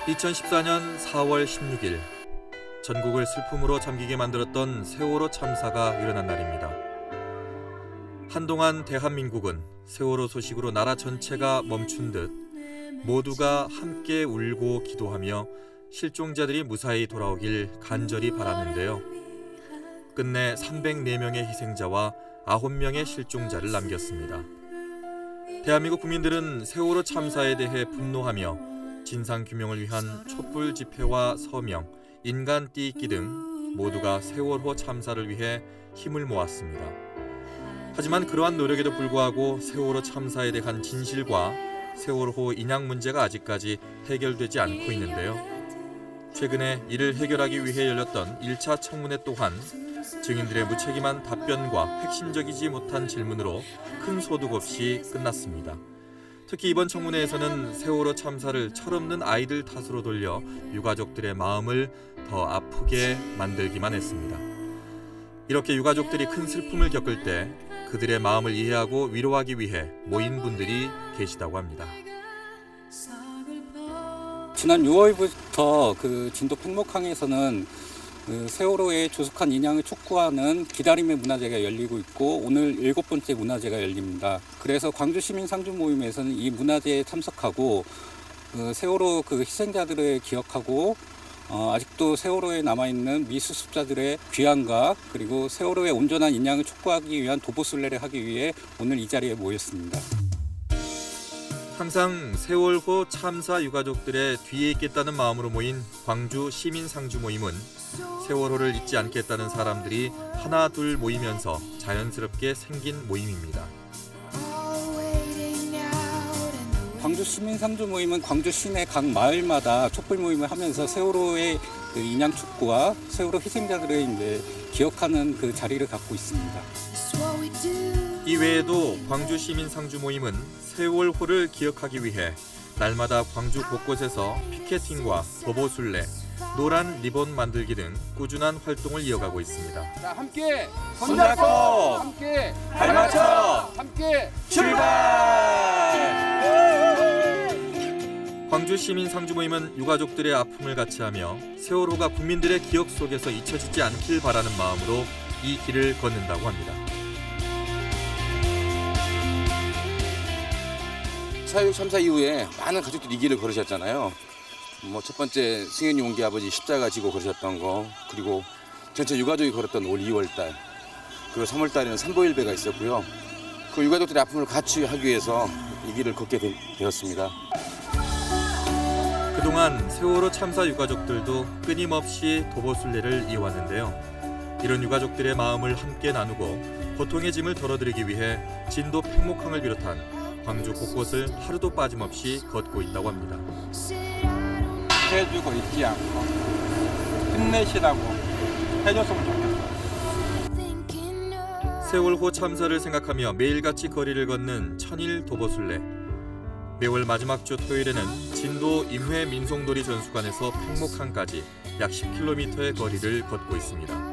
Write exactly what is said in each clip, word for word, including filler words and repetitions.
이천십사 년 사월 십육일 전국을 슬픔으로 잠기게 만들었던 세월호 참사가 일어난 날입니다. 한동안 대한민국은 세월호 소식으로 나라 전체가 멈춘 듯 모두가 함께 울고 기도하며 실종자들이 무사히 돌아오길 간절히 바랐는데요. 끝내 삼백사 명의 희생자와 아홉 명의 실종자를 남겼습니다. 대한민국 국민들은 세월호 참사에 대해 분노하며 진상규명을 위한 촛불 집회와 서명, 인간 띠입기 등 모두가 세월호 참사를 위해 힘을 모았습니다. 하지만 그러한 노력에도 불구하고 세월호 참사에 대한 진실과 세월호 인양 문제가 아직까지 해결되지 않고 있는데요. 최근에 이를 해결하기 위해 열렸던 일 차 청문회 또한 증인들의 무책임한 답변과 핵심적이지 못한 질문으로 큰 소득 없이 끝났습니다. 특히 이번 청문회에서는 세월호 참사를 철없는 아이들 탓으로 돌려 유가족들의 마음을 더 아프게 만들기만 했습니다. 이렇게 유가족들이 큰 슬픔을 겪을 때 그들의 마음을 이해하고 위로하기 위해 모인 분들이 계시다고 합니다. 지난 유월부터 그 진도 팽목항에서는 그 세월호의 조속한 인양을 촉구하는 기다림의 문화제가 열리고 있고 오늘 일곱 번째 문화제가 열립니다. 그래서 광주 시민 상주 모임에서는 이 문화제에 참석하고 그 세월호 그 희생자들을 기억하고 어, 아직도 세월호에 남아있는 미수습자들의 귀환과 그리고 세월호의 온전한 인양을 촉구하기 위한 도보순례를 하기 위해 오늘 이 자리에 모였습니다. 항상 세월호 참사 유가족들의 뒤에 있겠다는 마음으로 모인 광주 시민 상주 모임은 세월호를 잊지 않겠다는 사람들이 하나 둘 모이면서 자연스럽게 생긴 모임입니다. 광주 시민 상주 모임은 광주 시내 각 마을마다 촛불 모임을 하면서 세월호의 그 인양 촉구와 세월호 희생자들의 이제 기억하는 그 자리를 갖고 있습니다. 이 외에도 광주 시민 상주 모임은 세월호를 기억하기 위해 날마다 광주 곳곳에서 피켓팅과 도보순례, 노란 리본 만들기 등 꾸준한 활동을 이어가고 있습니다. 자, 함께 손잡고 함께 발맞춰 함께 출발! 광주 시민 상주 모임은 유가족들의 아픔을 같이하며 세월호가 국민들의 기억 속에서 잊혀지지 않길 바라는 마음으로 이 길을 걷는다고 합니다. 사육 참사 이후에 많은 가족들이 이 길을 걸으셨잖아요. 뭐 첫 번째 승현이 용기 아버지 십자가 지고 걸으셨던 거, 그리고 전체 유가족이 걸었던 올 이월 달, 그리고 삼월 달에는 산보일배가 있었고요. 그 유가족들의 아픔을 같이 하기 위해서 이 길을 걷게 되, 되었습니다. 그동안 세월호 참사 유가족들도 끊임없이 도보순례를 이어왔는데요. 이런 유가족들의 마음을 함께 나누고 고통의 짐을 덜어드리기 위해 진도 팽목항을 비롯한 광주 곳곳을 하루도 빠짐없이 걷고 있다고 합니다. 해주고 있지 않고 힘내시라고 해줬으면 좋겠어요. 세월호 참사를 생각하며 매일같이 거리를 걷는 천일 도보순례. 매월 마지막 주 토요일에는 진도 임회 민속놀이 전수관에서 팽목항까지 약 십 킬로미터의 거리를 걷고 있습니다.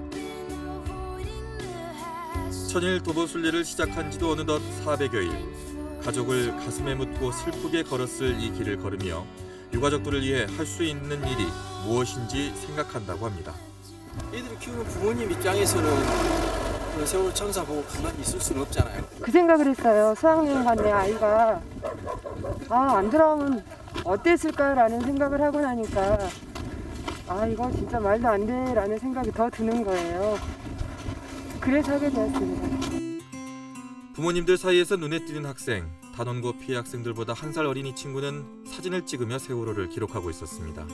천일 도보순례를 시작한 지도 어느덧 사백여 일. 가족을 가슴에 묻고 슬프게 걸었을 이 길을 걸으며 유가족들을 위해 할 수 있는 일이 무엇인지 생각한다고 합니다. 애들을 키우는 부모님 입장에서는 세월호 참사 보고 가만히 있을 수는 없잖아요. 그 생각을 했어요. 수학여행 간 내 아이가 아, 안 돌아오면 어땠을까라는 생각을 하고 나니까 아, 이거 진짜 말도 안 돼라는 생각이 더 드는 거예요. 그래서 하게 되었습니다. 부모님들 사이에서 눈에 띄는 학생, 단원고 피해 학생들보다 한 살 어린 이 친구는 사진을 찍으며 세월호를 기록하고 있었습니다.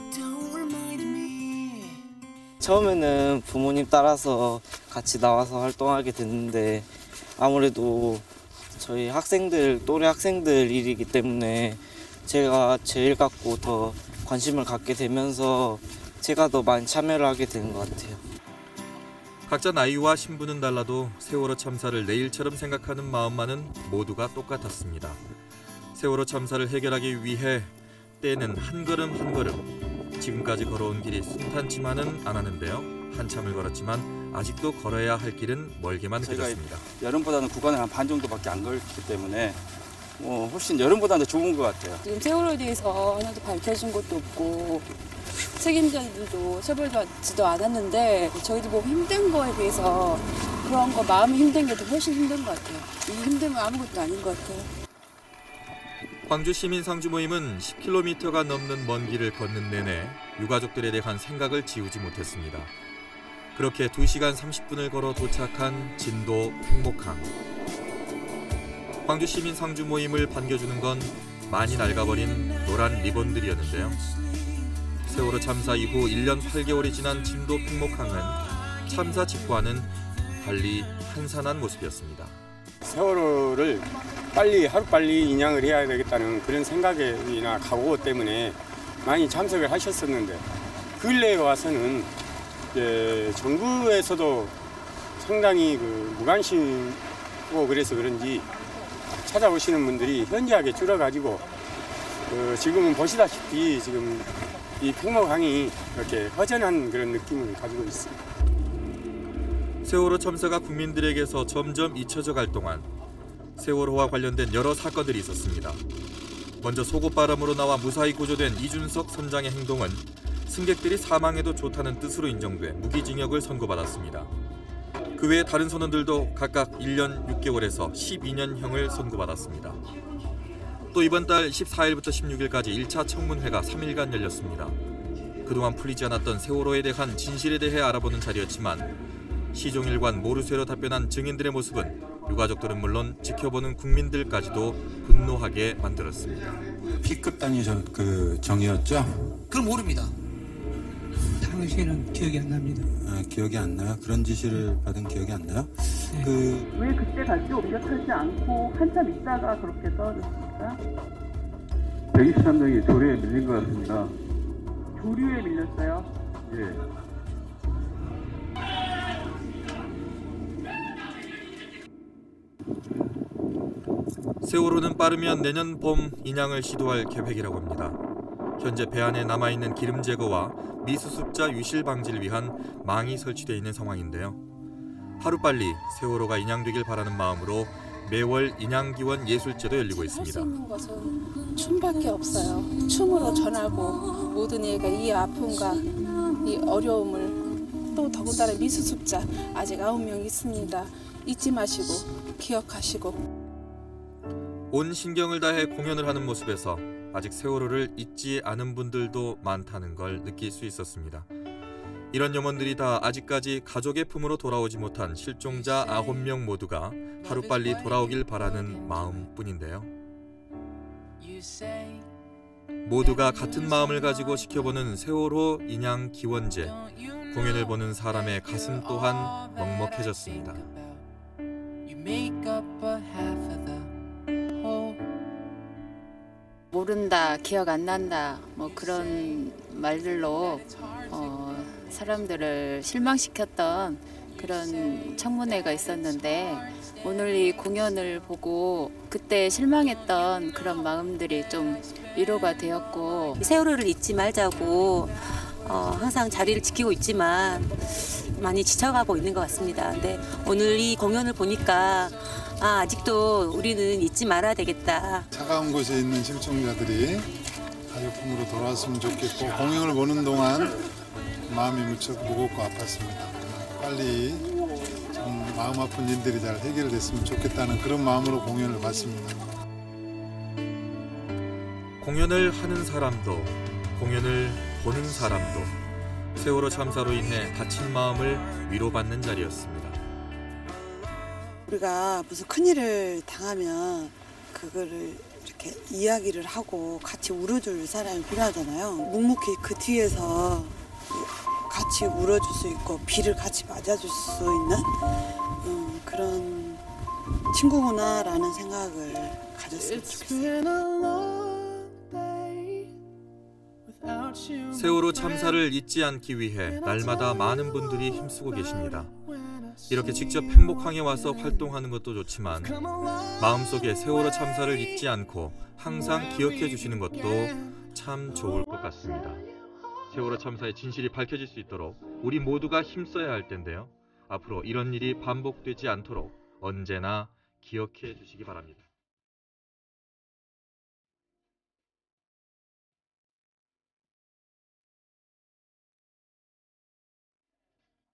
처음에는 부모님 따라서 같이 나와서 활동하게 됐는데 아무래도 저희 학생들, 또래 학생들 일이기 때문에 제가 제일 갖고 더 관심을 갖게 되면서 제가 더 많이 참여를 하게 되는 것 같아요. 각자 나이와 신분은 달라도 세월호 참사를 내일처럼 생각하는 마음만은 모두가 똑같았습니다. 세월호 참사를 해결하기 위해 때는 한 걸음 한 걸음. 지금까지 걸어온 길이 순탄치만은 않았는데요. 한참을 걸었지만 아직도 걸어야 할 길은 멀게만 느껴졌습니다. 여름보다는 구간을 한 반 정도밖에 안 걸었기 때문에 어, 훨씬 여름보다는 좋은 것 같아요. 지금 세월호에 대해서 하나도 밝혀진 것도 없고 책임자들도 처벌받지도 않았는데 저희도 뭐 힘든 거에 비해서 그런 거 마음이 힘든 게 더 훨씬 힘든 것 같아요. 이 힘들면 아무것도 아닌 것 같아요. 광주 시민 상주 모임은 십 킬로미터가 넘는 먼 길을 걷는 내내 유가족들에 대한 생각을 지우지 못했습니다. 그렇게 두 시간 삼십 분을 걸어 도착한 진도 팽목항. 광주 시민 상주 모임을 반겨주는 건 많이 낡아버린 노란 리본들이었는데요. 세월호 참사 이후 일 년 팔 개월이 지난 진도 팽목항은 참사 직후와는 달리 한산한 모습이었습니다. 세월호를 빨리 하루빨리 인양을 해야 되겠다는 그런 생각이나 각오 때문에 많이 참석을 하셨었는데 근래에 와서는 이제 정부에서도 상당히 그 무관심이고 그래서 그런지 찾아오시는 분들이 현저하게 줄어가지고 그 지금은 보시다시피 지금 이 팽목항이 이렇게 허전한 그런 느낌을 가지고 있습니다. 세월호 참사가 국민들에게서 점점 잊혀져 갈 동안 세월호와 관련된 여러 사건들이 있었습니다. 먼저 속옷바람으로 나와 무사히 구조된 이준석 선장의 행동은 승객들이 사망해도 좋다는 뜻으로 인정돼 무기징역을 선고받았습니다. 그 외에 다른 선원들도 각각 일 년 육 개월에서 십이 년형을 선고받았습니다. 또 이번 달 십사 일부터 십육 일까지 일 차 청문회가 삼 일간 열렸습니다. 그동안 풀리지 않았던 세월호에 대한 진실에 대해 알아보는 자리였지만 시종일관 모르쇠로 답변한 증인들의 모습은 유가족들은 물론 지켜보는 국민들까지도 분노하게 만들었습니다. P급 단위 저, 그 정의였죠? 그건 모릅니다. 당시에는 기억이 안 납니다. 아, 기억이 안 나요? 그런 지시를 받은 기억이 안 나요? 네. 그... 왜 그때 같이 옮겨 타지 않고 한참 있다가 그렇게 떨어졌습니까? 백이십삼 명이 조류에 밀린 것 같습니다. 조류에 밀렸어요? 예. 세월호는 빠르면 내년 봄 인양을 시도할 계획이라고 합니다. 현재 배 안에 남아있는 기름 제거와 미수습자 유실 방지를 위한 망이 설치되어 있는 상황인데요. 하루빨리 세월호가 인양되길 바라는 마음으로 매월 인양기원 예술제도 열리고 있습니다. 할 수 있는 것은 춤밖에 없어요. 춤으로 전하고 모든 이가 이 아픔과 이 어려움을 또 더군다나 미수습자 아직 아홉 명 있습니다. 잊지 마시고 기억하시고. 온 신경을 다해 공연을 하는 모습에서 아직 세월호를 잊지 않은 분들도 많다는 걸 느낄 수 있었습니다. 이런 염원들이 다 아직까지 가족의 품으로 돌아오지 못한 실종자 아홉 명 모두가 하루빨리 돌아오길 바라는 마음뿐인데요. 모두가 같은 마음을 가지고 지켜보는 세월호 인양 기원제. 공연을 보는 사람의 가슴 또한 먹먹해졌습니다. 모른다, 기억 안 난다, 뭐 그런 말들로 어, 사람들을 실망시켰던 그런 청문회가 있었는데 오늘 이 공연을 보고 그때 실망했던 그런 마음들이 좀 위로가 되었고 세월호를 잊지 말자고 어, 항상 자리를 지키고 있지만 많이 지쳐가고 있는 것 같습니다. 근데 오늘 이 공연을 보니까 아, 아직도 우리는 잊지 말아야 되겠다. 차가운 곳에 있는 실종자들이 가족 품으로 돌아왔으면 좋겠고 공연을 보는 동안 마음이 무척 무겁고 아팠습니다. 빨리 좀 마음 아픈 일들이 잘 해결됐으면 좋겠다는 그런 마음으로 공연을 봤습니다. 공연을 하는 사람도 공연을 보는 사람도 세월호 참사로 인해 다친 마음을 위로받는 자리였습니다. 우리가 무슨 큰일을 당하면 그거를 이렇게 이야기를 하고 같이 울어줄 사람이 필요하잖아요. 묵묵히 그 뒤에서 같이 울어줄 수 있고 비를 같이 맞아줄 수 있는 음, 그런 친구구나라는 생각을 가졌으면 좋겠어요. 세월호 참사를 잊지 않기 위해 날마다 많은 분들이 힘쓰고 계십니다. 이렇게 직접 팽목항에 와서 활동하는 것도 좋지만 마음속에 세월호 참사를 잊지 않고 항상 기억해 주시는 것도 참 좋을 것 같습니다. 세월호 참사의 진실이 밝혀질 수 있도록 우리 모두가 힘써야 할 텐데요. 앞으로 이런 일이 반복되지 않도록 언제나 기억해 주시기 바랍니다.